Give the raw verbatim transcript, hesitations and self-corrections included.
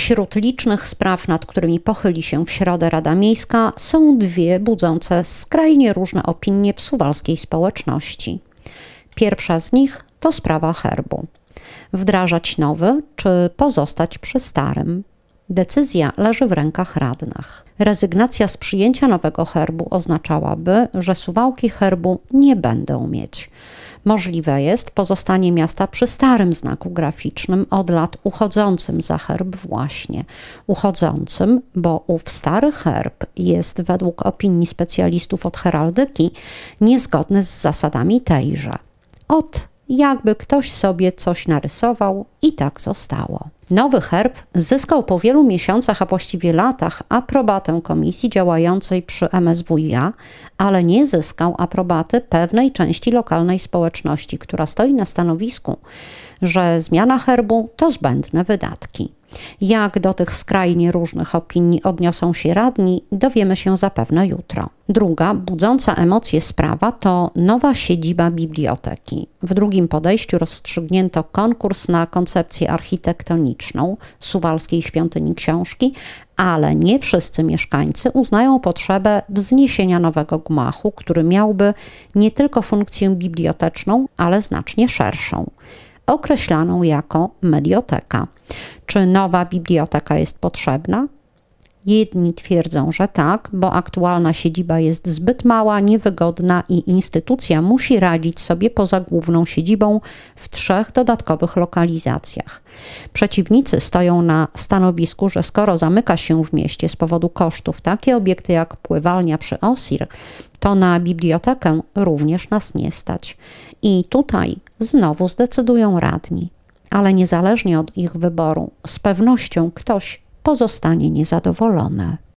Wśród licznych spraw, nad którymi pochyli się w środę Rada Miejska, są dwie budzące skrajnie różne opinie w suwalskiej społeczności. Pierwsza z nich to sprawa herbu. Wdrażać nowy, czy pozostać przy starym? Decyzja leży w rękach radnych. Rezygnacja z przyjęcia nowego herbu oznaczałaby, że Suwałki herbu nie będą mieć. Możliwe jest pozostanie miasta przy starym znaku graficznym od lat uchodzącym za herb właśnie. Uchodzącym, bo ów stary herb jest według opinii specjalistów od heraldyki niezgodny z zasadami tejże. Od jakby ktoś sobie coś narysował i tak zostało. Nowy herb zyskał po wielu miesiącach, a właściwie latach, aprobatę komisji działającej przy M S W i A, ale nie zyskał aprobaty pewnej części lokalnej społeczności, która stoi na stanowisku, że zmiana herbu to zbędne wydatki. Jak do tych skrajnie różnych opinii odniosą się radni, dowiemy się zapewne jutro. Druga, budząca emocje sprawa to nowa siedziba biblioteki. W drugim podejściu rozstrzygnięto konkurs na koncepcję architektoniczną Suwalskiej Świątyni Książki, ale nie wszyscy mieszkańcy uznają potrzebę wzniesienia nowego gmachu, który miałby nie tylko funkcję biblioteczną, ale znacznie szerszą, określaną jako medioteka. Czy nowa biblioteka jest potrzebna? Jedni twierdzą, że tak, bo aktualna siedziba jest zbyt mała, niewygodna i instytucja musi radzić sobie poza główną siedzibą w trzech dodatkowych lokalizacjach. Przeciwnicy stoją na stanowisku, że skoro zamyka się w mieście z powodu kosztów takie obiekty jak pływalnia przy Osir, to na bibliotekę również nas nie stać. I tutaj znowu zdecydują radni. Ale niezależnie od ich wyboru, z pewnością ktoś pozostanie niezadowolony.